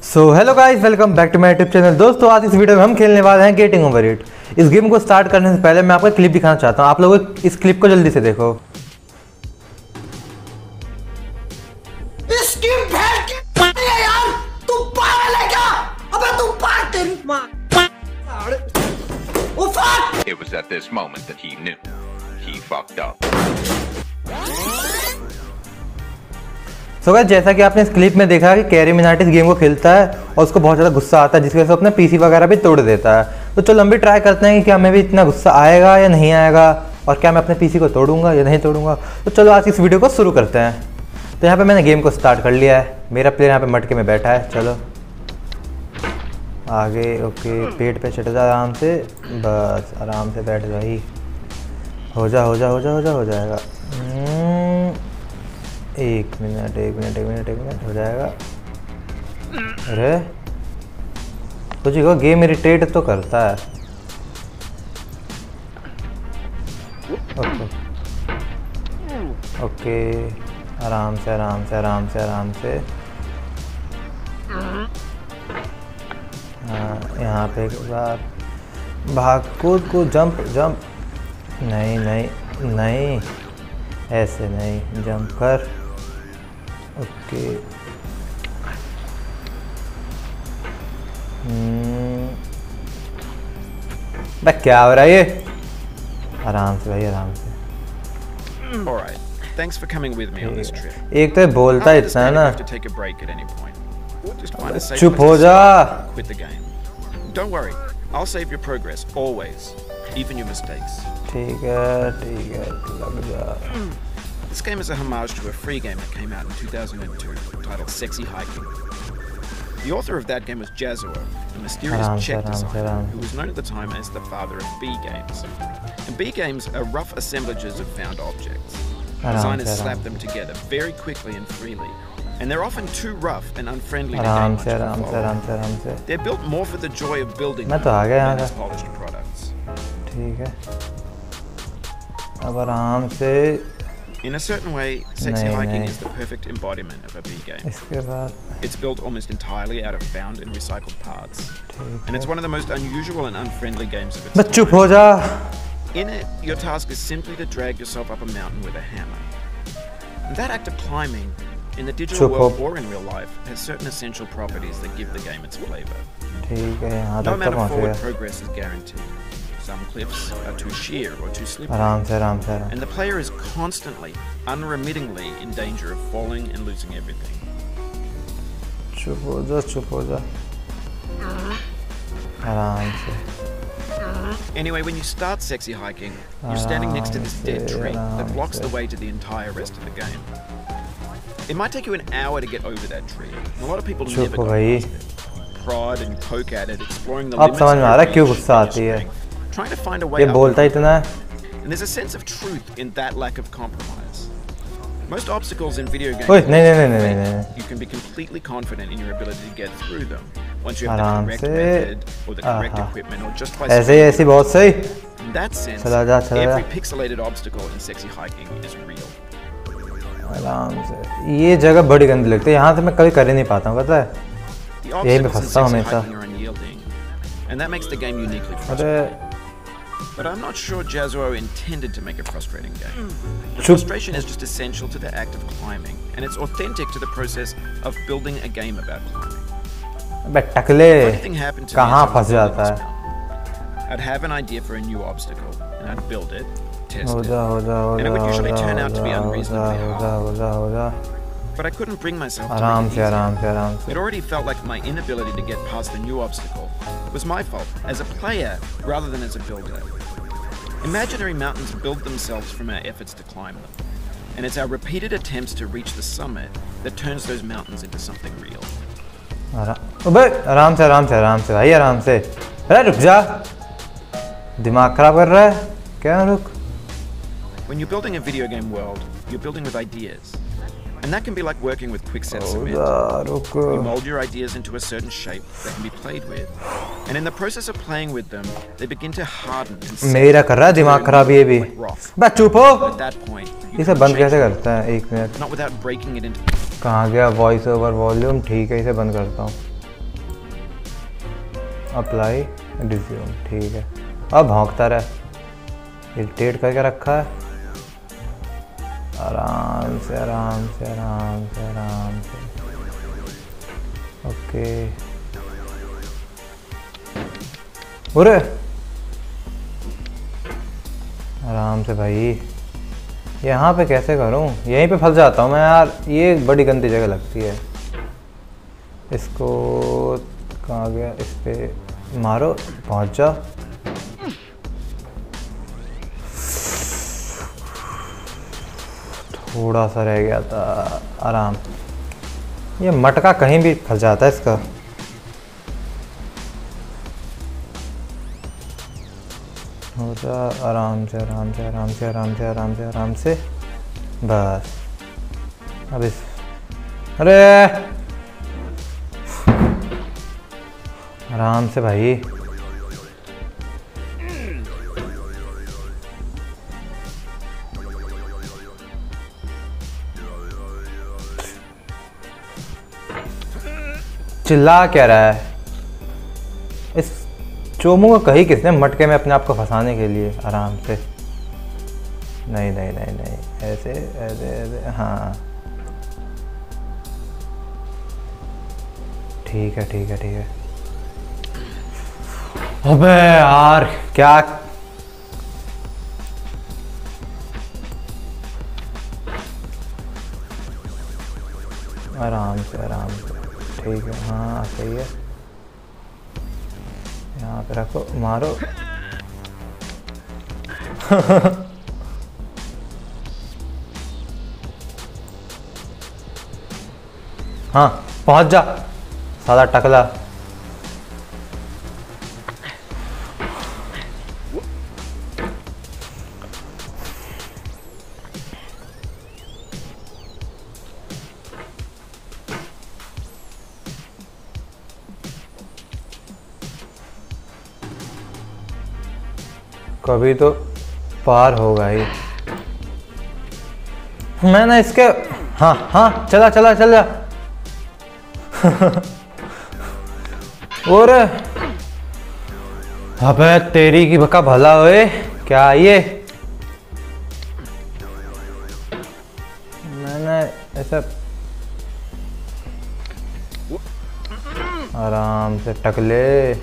So hello guys, welcome back to my YouTube channel. दोस्तों, आज इस वीडियो में हम खेलने वाले हैं गेटिंग ओवर इट। इस गेम को स्टार्ट करने से पहले मैं आपको क्लिप दिखाना चाहता हूँ। आप लोग इस क्लिप को जल्दी से देखो। इस गेम की है यार, तू पागल है क्या? अबे तू पागल तेरी मां। Oh fuck! It was at this moment that he knew he fucked up. So guys, जैसा कि आपने इस क्लिप में देखा कि कैरी मिनाटी इस गेम को खेलता है और उसको बहुत ज़्यादा गुस्सा आता है, जिसकी वजह से अपना पीसी वगैरह भी तोड़ देता है। तो चलो हम भी ट्राई करते हैं कि क्या हमें भी इतना गुस्सा आएगा या नहीं आएगा, और क्या मैं अपने पीसी को तोड़ूंगा या नहीं तोड़ूंगा। तो चलो आज इस वीडियो को शुरू करते हैं। तो यहाँ पे मैंने गेम को स्टार्ट कर लिया है। मेरा प्लेयर यहाँ पे मटके में बैठा है। चलो आगे, ओके, पेट पे चढ़ जा आराम से, बस आराम से बैठ भाई। हो जाएगा। एक मिनट हो जाएगा। अरे कुछ गेम इरिटेट तो करता है। ओके, आराम से। हाँ, यहाँ पे एक बार भाग कूद जंप। नहीं, ऐसे नहीं, जंप कर। ओके, क्या हो रहा है ये? आराम से भाई, आराम से। Alright, thanks for coming with me on this trip. एक तो बोलता इतना है ना। चुप हो जा। Quit the game. Don't worry, I'll save your progress always, even your mistakes. ठीक है, लग जा। This game is a homage to a free game that came out in 2002 titled Sexy Hiking. The author of that game was Jazuo, a mysterious Czech designer who was known at the time as the father of B games. And B games are rough assemblages of found objects. Designers slap them together very quickly and freely, and they're often too rough and unfriendly to game आराम से। They're built more for the joy of building मैं तो आ गया than as polished products. ठीक है, अब आराम से। In a certain way, Sexy Hiking is the perfect embodiment of a B game. इसके बाद It's built almost entirely out of found and recycled parts, and it's one of the most unusual and unfriendly games of its time. चुप हो जा। In it, your task is simply to drag yourself up a mountain with a hammer. And that act of climbing, in the digital world or in real life, has certain essential properties that give the game its flavor. ठीक है, यहाँ No तक amount of पहुँच forward गया। progress is guaranteed. Some cliffs are too sheer or too slippery. आराम से। And the player is constantly, unremittingly in danger of falling and losing everything. चुप हो जा। आराम से। Anyway, when you start Sexy Hiking, you're standing next to this dead tree that blocks the way to the entire rest of the game. It might take you an hour to get over that tree, and a lot of people never go past it. Prod and poke at it, exploring the limits समझ में आ रहा है क्यों of गुस्सा आती है। trying to find a way ये up. बोलता इतना है। And there's a sense of truth in that lack of compromise. Most obstacles in video games, ओए नहीं। you can be completely confident in your ability to get through them once you have the आराम correct से। method or the correct equipment or just by ऐसे बहुत सही। In that sense, चला जा। every pixelated obstacle in Sexy Hiking is real. आराम से। ये जगह बड़ी गंदी लगती है, यहाँ से मैं कभी कर ही नहीं पाता हूँ, पता है। The यही मैं obstacles in फंसता हूँ Sexy हमेशा। Hiking are unyielding, and that makes the game uniquely frustrating. But I'm not sure Jazuo intended to make a frustrating game. The frustration is just essential to the act of climbing, and it's authentic to the process of building a game about climbing. अबे टकले, Funny thing happened to me कहाँ as I was फंस building जाता this है। mountain. I'd have an idea for a new obstacle, and I'd build it, test हो it, जा। and it would usually turn out to be unreasonably hard. हो जा। But I couldn't bring myself to आराम make it से। easy. It already felt like my inability to get past the new obstacle was my fault as a player rather than as a builder. Imaginary mountains build themselves from our efforts to climb them, and it's our repeated attempts to reach the summit that turns those mountains into something real. अबे आराम से भाई, आराम से। अरे रुक जा, दिमाग खराब कर रहा है क्या? रुक। When you're building a video game world, you're building with ideas. And that can be like working with quickset cement. You mold your ideas into a certain shape that can be played with. And in the process of playing with them, they begin to harden and set. मेरा कर रहा है दिमाग खराब ये भी। बस चुप हो। At that point, इसे बंद कैसे करता है? एक minute. not without breaking it into. कहाँ गया वॉइस ओवर वॉल्यूम? ठीक है, इसे बंद करता हूँ। अप्लाई रिज्यूम, ठीक है। अब भौंकता रहे, इरिटेट करके रखा है। आराम से आराम से आराम से आराम से, ओके। अरे आराम से भाई, यहाँ पे कैसे करूँ? यहीं पे फंस जाता हूँ मैं यार, ये बड़ी गंदी जगह लगती है। इसको कहाँ गया? इस पे मारो, पहुँच जाओ। थोड़ा सा रह गया था, आराम। ये मटका कहीं भी फंस जाता है इसका। हो जा, आराम से आराम से आराम से आराम से आराम से आराम से, बस। अब इस, अरे आराम से भाई। चिल्ला क्या रहा है? इस चोमू को कही किसने मटके में अपने आप को फंसाने के लिए? आराम से, नहीं नहीं नहीं नहीं, ऐसे ऐसे ऐसे, हाँ ठीक है ठीक है ठीक है। अबे यार क्या, आराम से ठीक है, हाँ सही है। यहाँ पे रखो, मारो। हाँ पहुंच जा साला टकला। कभी तो पार होगा ही। मैं ना इसके, हाँ हाँ चला चला चला। और अबे तेरी की बका भला होए, क्या ये मैंने ऐसा आराम से टकले।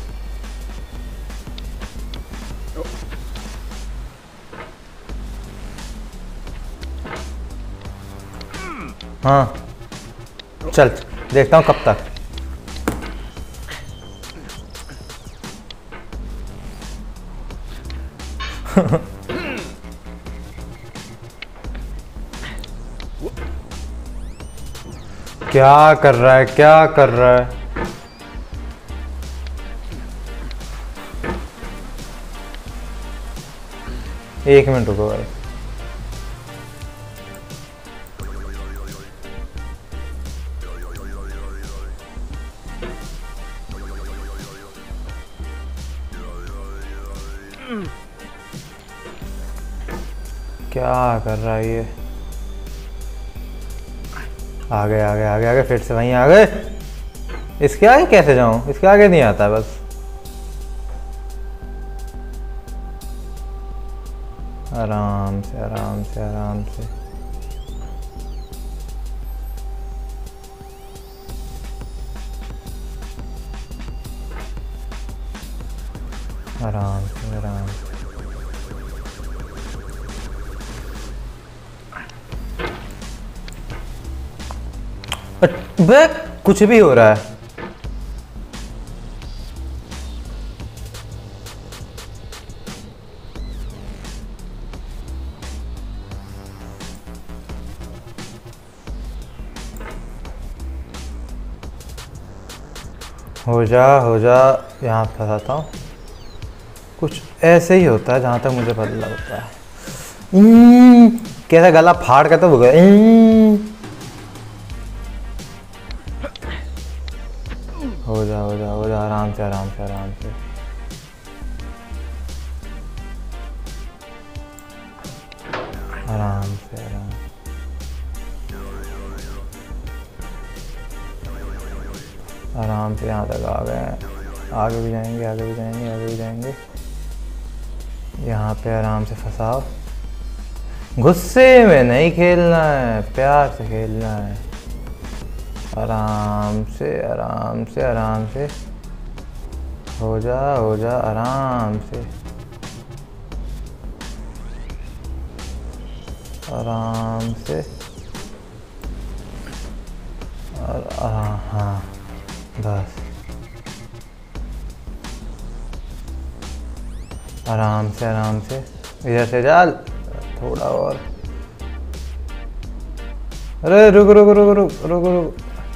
हाँ चल देखता हूँ कब तक। क्या कर रहा है, क्या कर रहा है? एक मिनट रुको भाई। क्या कर रहा है ये? आगे आगे आगे आगे, फिर से वहीं आ गए। इसके आगे कैसे जाऊं? इसके आगे नहीं आता बस। आराम से आराम से आराम से, आराम से आराम से। बे कुछ भी हो रहा है। हो जा, यहाँ फंसाता हूँ। कुछ ऐसे ही होता है जहाँ तक मुझे पता लगता है। कैसा गला फाड़ कर तो हो गया। हो जा, आराम से आराम से आराम से। आराम से आराम, आराम से यहाँ तक आ गए। आगे भी जाएंगे, आगे भी जाएंगे, आगे भी जाएंगे। यहाँ पे आराम से फंसाओ। गुस्से में नहीं खेलना है, प्यार से खेलना है। आराम से आराम से आराम से। हो जा आराम से, आराम से। और हाँ बस आराम से आराम से। इधर से जाल थोड़ा और। अरे रुक रुक रुक रुक रुक रुक।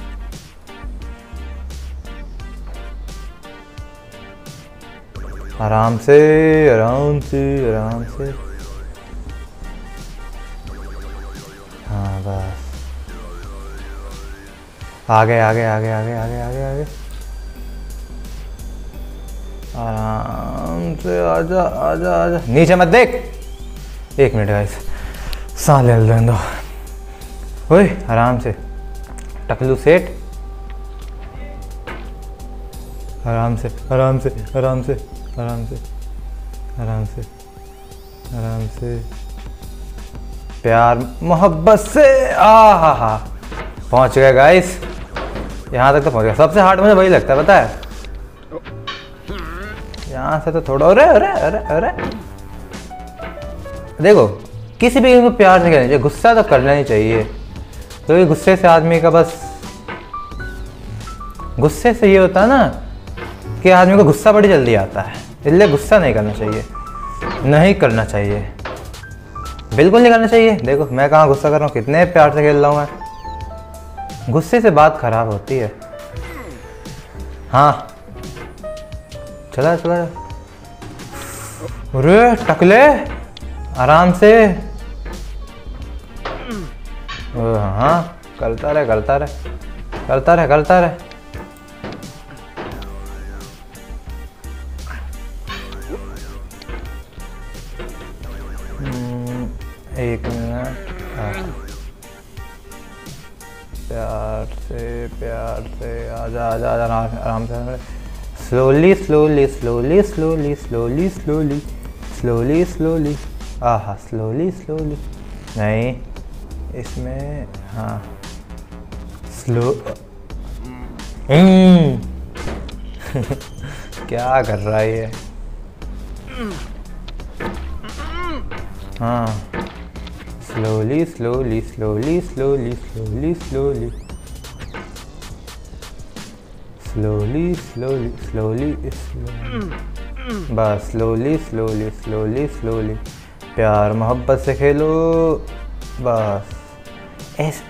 आराम से आराम से आराम से। हाँ बस आगे आगे आगे आगे आगे आगे आगे। आराम से आजा आजा आजा। नीचे मत देख। 1 मिनट गाइस, सांस ले लेने दो। ओए आराम से टकलू सेठ। आराम से आराम से आराम से आराम से आराम से आराम से। प्यार मोहब्बत से। हा पहुंच गए गाइस, यहाँ तक तो पहुंच गया। सबसे हार्ड मुझे वही लगता है, पता है। यहाँ से तो थोड़ा। अरे अरे अरे अरे देखो, किसी भी को प्यार से कहना चाहिए, गुस्सा तो करना नहीं चाहिए। तो गुस्से से आदमी का बस, गुस्से से ये होता है ना कि आदमी को गुस्सा बड़ी जल्दी आता है, इसलिए गुस्सा नहीं करना चाहिए, नहीं करना चाहिए, बिल्कुल नहीं करना चाहिए। देखो मैं कहाँ गुस्सा कर रहा हूँ, कितने प्यार से खेल रहा हूँ मैं। गुस्से से बात खराब होती है। हाँ चला चला। अरे टकले आराम से। हाँ करता रहे करता रहे करता रहे करता रहे। एक मिनट। प्यार से आजा आजा आजा आराम से। Slowly slowly slowly slowly slowly slowly slowly slowly. आहा स्लोली स्लोली नहीं, इसमें हाँ स्लो। क्या कर रहा है ये। हाँ slowly slowly slowly slowly slowly slowly slowly slowly slowly बस स्लोली स्लोली स्लोली स्लोली। प्यार मोहब्बत से खेलो बस ऐसे।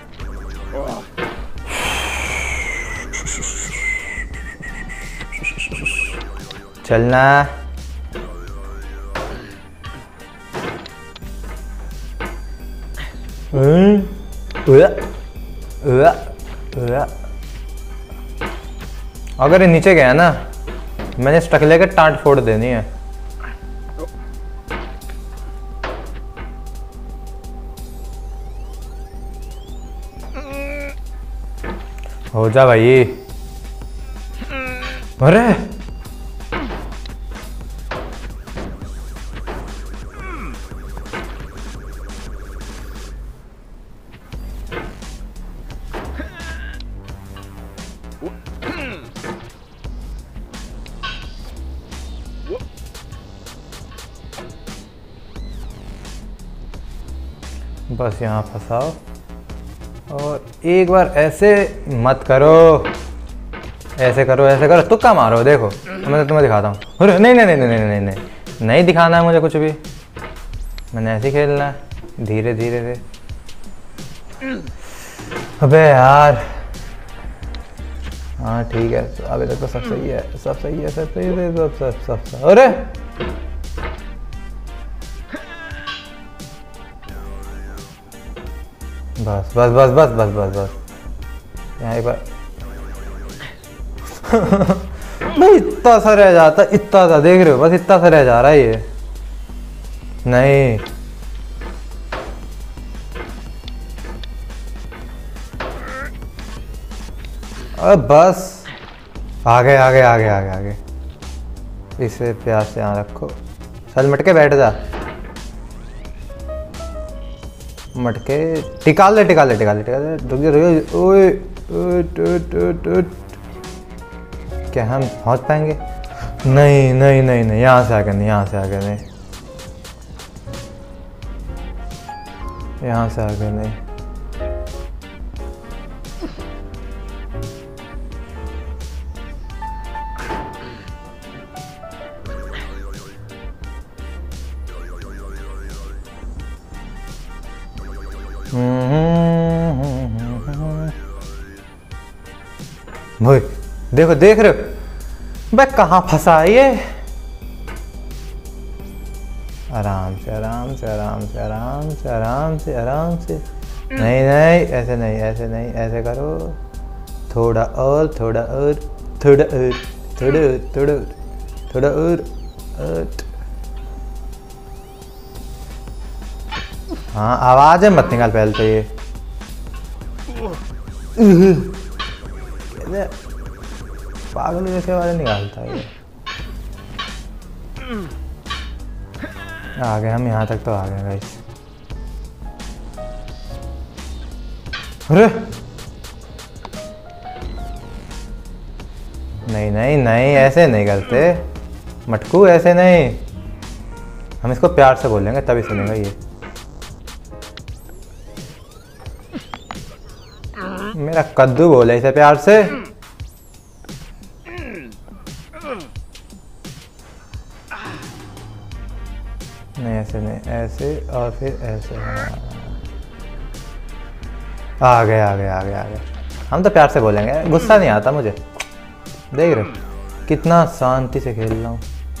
चलना। अगर ये नीचे गया ना, मैंने स्टक लेकर टांट फोड़ देनी है। हो जा भाई। अरे बस यहाँ फंसाओ और एक बार ऐसे मत करो, ऐसे करो ऐसे करो, तुक्का मारो। देखो मैं तुम्हें दिखाता हूँ। अरे नहीं नहीं नहीं नहीं नहीं नहीं नहीं दिखाना है मुझे कुछ भी, मैंने ऐसे ही खेलना है धीरे धीरे से। अबे यार हाँ ठीक है, अभी तक तो सब सही है, सब सही है, सब सही है, सब सब सब सब। अरे बस बस बस बस बस बस बस यहाँ एक बार। भाई इतना सा रह जाता, इतना सा देख रहे हो, बस इतना सा रह जा रहा है ये। नहीं अब बस आगे आगे आगे आगे आगे। इसे प्यार से यहाँ रखो। चल मटके बैठ जा। मटके टिका ले टिका ले टिका ले टिका ले। रुक जा रुक जा। ओए क्या हम पहुँच पाएंगे? नहीं नहीं नहीं नहीं, यहाँ से आगे नहीं, यहाँ से आगे नहीं, यहाँ से आगे नहीं। भाई देखो, देख रहे हो मैं कहाँ फंसा है ये? आराम से आराम से आराम से आराम से आराम से आराम से। नहीं नहीं, ऐसे नहीं, ऐसे नहीं, ऐसे करो। थोड़ा और, थोड़ा और, थोड़ा और, थोड़ा और, थोड़ा और, थोड़ा और। हाँ आवाज़ मत निकाल पहले तो ये। पागल जैसे वाले निकालता है ये। आ गए हम, यहाँ तक तो आ गए गाइस। अरे नहीं नहीं नहीं, ऐसे नहीं करते मटकू, ऐसे नहीं। हम इसको प्यार से बोलेंगे तभी सुनेगा ये। मेरा कद्दू बोले इसे प्यार से। नहीं ऐसे नहीं, ऐसे और फिर ऐसे। हाँ आ गए आ गए आ गए आ गए। हम तो प्यार से बोलेंगे, गुस्सा नहीं आता मुझे। देख रहे हो कितना शांति से खेल रहा हूँ।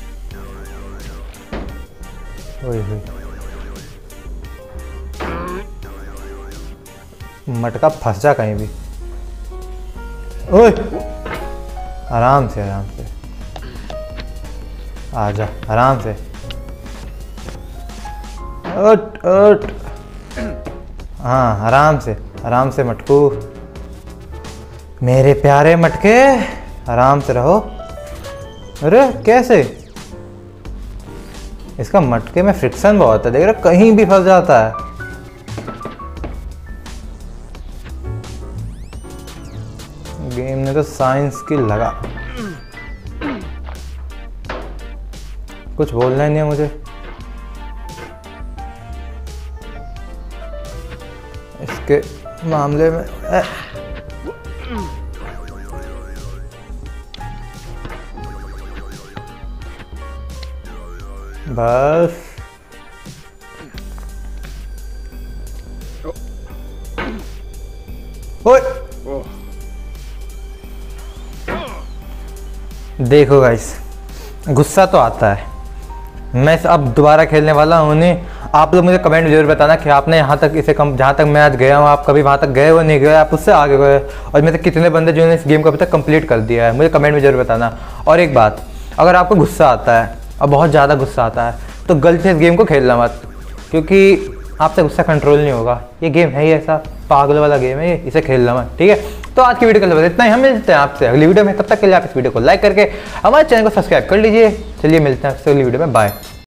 मटका फंस जा कहीं भी। ओए आराम से आराम से आ जा, आराम से। उठ उठ। हाँ आराम से मटकू, मेरे प्यारे मटके, आराम से रहो। अरे कैसे? इसका मटके में फ्रिक्शन बहुत है, देख रहे कहीं भी फंस जाता है। गेम ने तो साइंस की लगा। कुछ बोलना ही नहीं है मुझे। इसके मामले में बस ओए देखो गाइस, गुस्सा तो आता है। मैं अब दोबारा खेलने वाला हूँ नहीं। आप लोग मुझे कमेंट जरूर बताना कि आपने यहाँ तक इसे कम, जहाँ तक मैं आज गया हूँ, आप कभी वहाँ तक गए हो नहीं गए, आप उससे आगे गए, और मेरे कितने बंदे जिन्होंने इस गेम को अभी तक कंप्लीट कर दिया है, मुझे कमेंट में जरूर बताना। और एक बात, अगर आपको गुस्सा आता है और बहुत ज़्यादा गुस्सा आता है तो गलती से इस गेम को खेलना मत, क्योंकि आपसे गुस्सा कंट्रोल नहीं होगा। ये गेम है ही ऐसा पागल वाला गेम है ये, इसे खेलना मत, ठीक है। तो आज की वीडियो के लिए इतना ही। हम मिलते हैं आपसे अगली वीडियो में, तब तक के लिए आप इस वीडियो को लाइक करके हमारे चैनल को सब्सक्राइब कर लीजिए। चलिए मिलते हैं आपसे अगली वीडियो में, बाय।